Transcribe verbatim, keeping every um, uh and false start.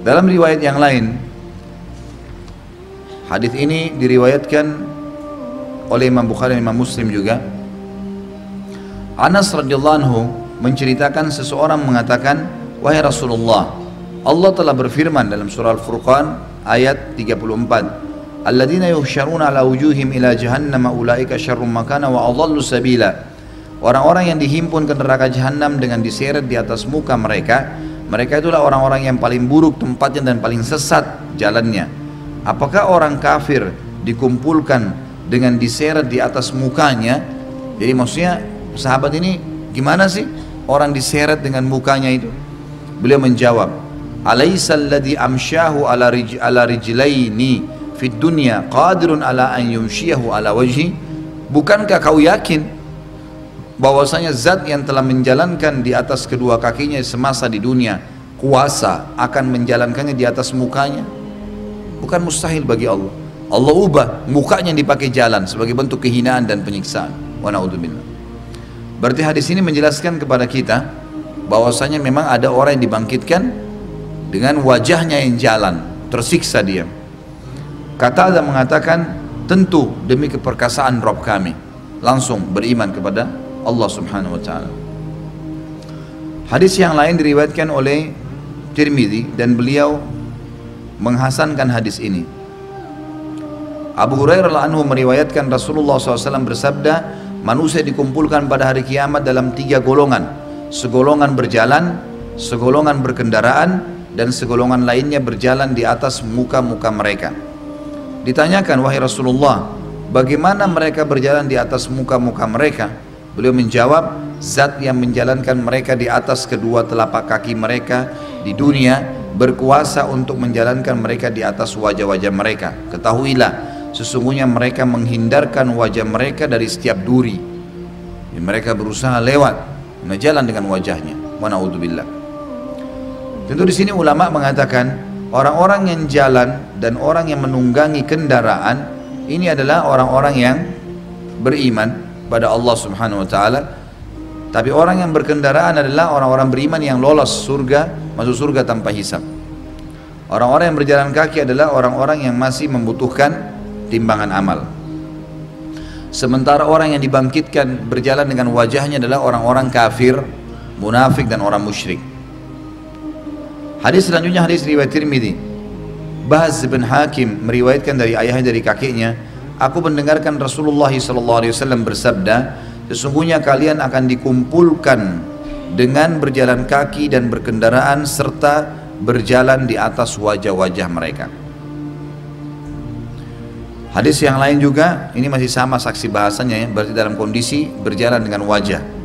Dalam riwayat yang lain, hadis ini diriwayatkan oleh Imam Bukhari dan Imam Muslim juga. Anas radhiyallahu anhu menceritakan seseorang mengatakan, wahai Rasulullah, Allah telah berfirman dalam surah Al-Furqan ayat tiga puluh empat, alladzina yuhsyaruna ala wujuhim ila jahannam ulaika syarrum makana wa adhallu sabila. Orang-orang yang dihimpun ke neraka jahanam dengan diseret di atas muka mereka, mereka itulah orang-orang yang paling buruk tempatnya dan paling sesat jalannya. Apakah orang kafir dikumpulkan dengan diseret di atas mukanya? Jadi maksudnya sahabat ini gimana sih orang diseret dengan mukanya itu? Beliau menjawab, alaysal ladzi amsyahu ala rij ala rijlaini fid dunya qadirun ala an yumshiyahu ala wajhi. Bukankah kau yakin bahwasanya zat yang telah menjalankan di atas kedua kakinya semasa di dunia kuasa akan menjalankannya di atas mukanya? Bukan mustahil bagi Allah. Allah ubah mukanya yang dipakai jalan sebagai bentuk kehinaan dan penyiksaan. Wa na'udzubillah. Berarti hadis ini menjelaskan kepada kita bahwasanya memang ada orang yang dibangkitkan dengan wajahnya yang jalan, tersiksa dia. Kata Allah mengatakan, tentu demi keperkasaan Rabb kami, langsung beriman kepada Allah subhanahu wa ta'ala. Hadis yang lain diriwayatkan oleh Tirmidzi dan beliau menghasankan hadis ini. Abu Hurairah radhiyallahu anhu meriwayatkan Rasulullah shallallahu alaihi wasallam bersabda, manusia dikumpulkan pada hari kiamat dalam tiga golongan, segolongan berjalan, segolongan berkendaraan, dan segolongan lainnya berjalan di atas muka-muka mereka. Ditanyakan, wahai Rasulullah, bagaimana mereka berjalan di atas muka-muka mereka? Beliau menjawab, zat yang menjalankan mereka di atas kedua telapak kaki mereka di dunia berkuasa untuk menjalankan mereka di atas wajah-wajah mereka. Ketahuilah, sesungguhnya mereka menghindarkan wajah mereka dari setiap duri. Jadi mereka berusaha lewat, menjalan dengan wajahnya. Wa na'udzubillah. Tentu di sini ulama mengatakan orang-orang yang jalan dan orang yang menunggangi kendaraan ini adalah orang-orang yang beriman pada Allah subhanahu wa ta'ala. Tapi orang yang berkendaraan adalah orang-orang beriman yang lolos surga, masuk surga tanpa hisab. Orang-orang yang berjalan kaki adalah orang-orang yang masih membutuhkan timbangan amal. Sementara orang yang dibangkitkan berjalan dengan wajahnya adalah orang-orang kafir, munafik, dan orang musyrik. Hadis selanjutnya hadis riwayat Tirmidzi. Bahz bin Hakim meriwayatkan dari ayahnya dari kakeknya, aku mendengarkan Rasulullah shallallahu alaihi wasallam bersabda, sesungguhnya kalian akan dikumpulkan dengan berjalan kaki dan berkendaraan serta berjalan di atas wajah-wajah mereka. Hadis yang lain juga, ini masih sama saksi bahasanya ya, berarti dalam kondisi berjalan dengan wajah.